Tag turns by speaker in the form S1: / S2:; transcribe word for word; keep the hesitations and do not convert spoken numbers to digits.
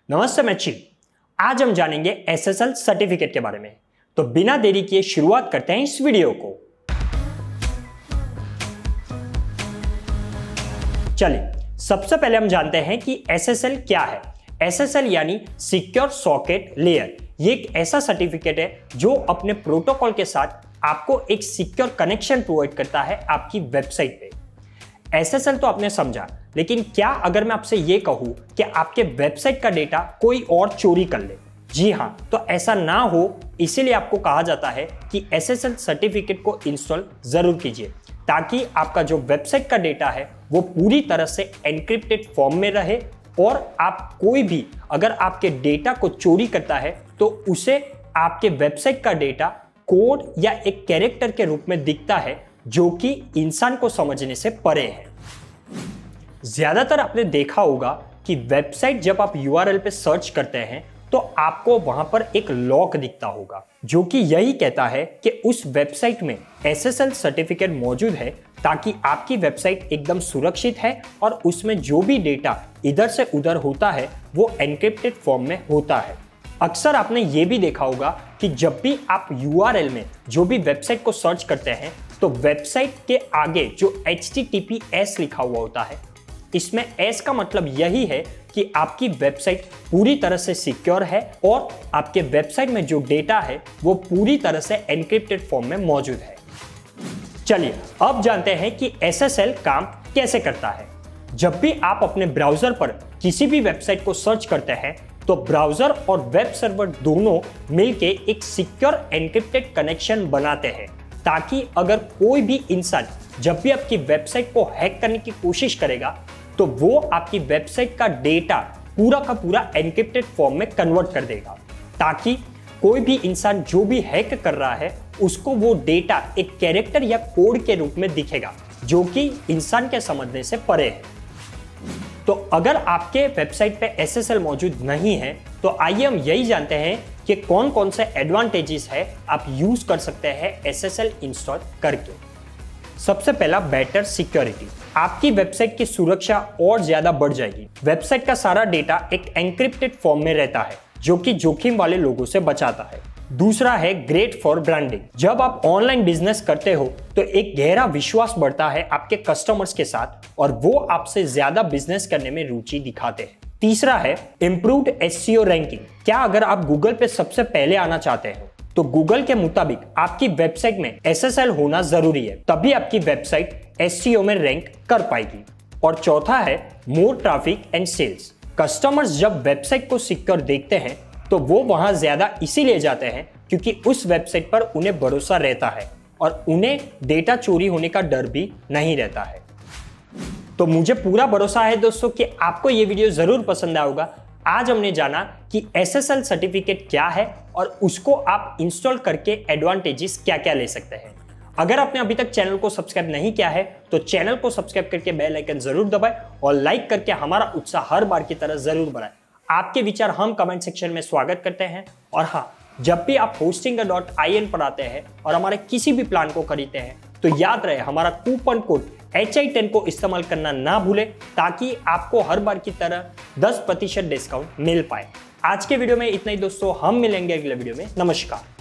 S1: नमस्ते मैं चिल। आज हम जानेंगे एस एस एल सर्टिफिकेट के बारे में। तो बिना देरी किए शुरुआत करते हैं इस वीडियो को। चलिए सबसे पहले हम जानते हैं कि एस एस एल क्या है। एस एस एल यानी सिक्योर सॉकेट लेयर। ये एक ऐसा सर्टिफिकेट है जो अपने प्रोटोकॉल के साथ आपको एक सिक्योर कनेक्शन प्रोवाइड करता है आपकी वेबसाइट पे। एस एस एल तो आपने समझा, लेकिन क्या अगर मैं आपसे ये कहूं कि आपके वेबसाइट का डेटा कोई और चोरी कर ले? जी हां, तो ऐसा ना हो इसीलिए आपको कहा जाता है कि एस एस एल सर्टिफिकेट को इंस्टॉल जरूर कीजिए, ताकि आपका जो वेबसाइट का डेटा है वो पूरी तरह से एनक्रिप्टेड फॉर्म में रहे और आप कोई भी अगर आपके डेटा को चोरी करता है तो उसे आपके वेबसाइट का डेटा कोड या एक कैरेक्टर के रूप में दिखता है जो कि इंसान को समझने से परे है। ज्यादातर आपने देखा होगा कि वेबसाइट जब आप यू आर एल पे सर्च करते हैं तो आपको वहां पर एक लॉक दिखता होगा जो कि यही कहता है कि उस वेबसाइट में एस एस एल सर्टिफिकेट मौजूद है, ताकि आपकी वेबसाइट एकदम सुरक्षित है और उसमें जो भी डेटा इधर से उधर होता है वो एनक्रिप्टेड फॉर्म में होता है। अक्सर आपने ये भी देखा होगा कि जब भी आप यू आर एल में जो भी वेबसाइट को सर्च करते हैं तो वेबसाइट के आगे जो H T T P S लिखा हुआ होता है, इसमें एस का मतलब यही है कि आपकी वेबसाइट पूरी तरह से सिक्योर है और आपके वेबसाइट में जो डेटा है वो पूरी तरह से एनक्रिप्टेड फॉर्म में मौजूद है। चलिए अब जानते हैं कि एस एस एल काम कैसे करता है। जब भी आप अपने ब्राउजर पर किसी भी वेबसाइट को सर्च करते हैं तो ब्राउजर और वेब सर्वर दोनों मिलके एक सिक्योर एनक्रिप्टेड कनेक्शन बनाते हैं, ताकि अगर कोई भी इंसान जब भी आपकी वेबसाइट को हैक करने की कोशिश करेगा तो वो आपकी वेबसाइट का डेटा पूरा का पूरा एनक्रिप्टेड फॉर्म में कन्वर्ट कर देगा, ताकि कोई भी इंसान जो भी हैक कर रहा है उसको वो डेटा एक कैरेक्टर या कोड के रूप में दिखेगा जो कि इंसान के समझने से परे है। तो अगर आपके वेबसाइट पे एस एस एल मौजूद नहीं है तो आइए हम यही जानते हैं कि कौन कौन से एडवांटेजेस है आप यूज कर सकते हैं एस एस एल इंस्टॉल करके। सबसे पहला, बेटर सिक्योरिटी। आपकी वेबसाइट की सुरक्षा और ज्यादा बढ़ जाएगी। वेबसाइट का सारा डेटा एक एनक्रिप्टेड फॉर्म में रहता है जो कि जोखिम वाले लोगों से बचाता है। दूसरा है ग्रेट फॉर ब्रांडिंग। जब आप ऑनलाइन बिजनेस करते हो तो एक गहरा विश्वास बढ़ता है आपके कस्टमर्स के साथ और वो आपसे ज्यादा बिजनेस करने में रुचि दिखाते हैं। तीसरा है improved S E O ranking. क्या अगर आप गूगल पे सबसे पहले आना चाहते हैं तो गूगल के मुताबिक आपकी वेबसाइट में एस एस एल होना जरूरी है, तभी आपकी वेबसाइट एस ई ओ में रैंक कर पाएगी। और चौथा है more traffic and sales. Customers जब वेबसाइट को सिक्योर देखते हैं तो वो वहां ज्यादा इसीलिए जाते हैं क्योंकि उस वेबसाइट पर उन्हें भरोसा रहता है और उन्हें डेटा चोरी होने का डर भी नहीं रहता है। तो मुझे पूरा भरोसा है दोस्तों कि आपको ये वीडियो जरूर पसंद आया होगा। आज हमने जाना कि एस एस एल सर्टिफिकेट क्या है और उसको आप इंस्टॉल करके एडवांटेजेस क्या क्या ले सकते हैं। अगर आपने अभी तक चैनल को सब्सक्राइब नहीं किया है तो चैनल को सब्सक्राइब करके बेल आइकन जरूर दबाएं और लाइक करके हमारा उत्साह हर बार की तरह जरूर बढ़ाएं। आपके विचार हम कमेंट सेक्शन में स्वागत करते हैं। और हाँ, जब भी आप होस्टिंग डॉट आई एन पर आते हैं और हमारे किसी भी प्लान को खरीदते हैं तो याद रहे हमारा coupon code H I ten को इस्तेमाल करना ना भूलें, ताकि आपको हर बार की तरह दस प्रतिशत डिस्काउंट मिल पाए। आज के वीडियो में इतना ही दोस्तों, हम मिलेंगे अगले वीडियो में। नमस्कार।